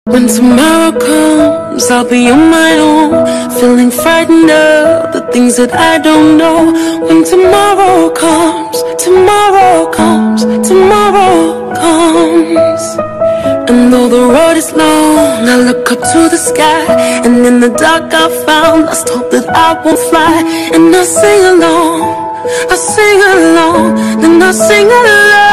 When tomorrow comes, I'll be on my own, feeling frightened of the things that I don't know. When tomorrow comes, tomorrow comes, tomorrow comes. And though the road is long, I look up to the sky, and in the dark I found lost hope that I won't fly. And I sing along, I sing along, then I sing along.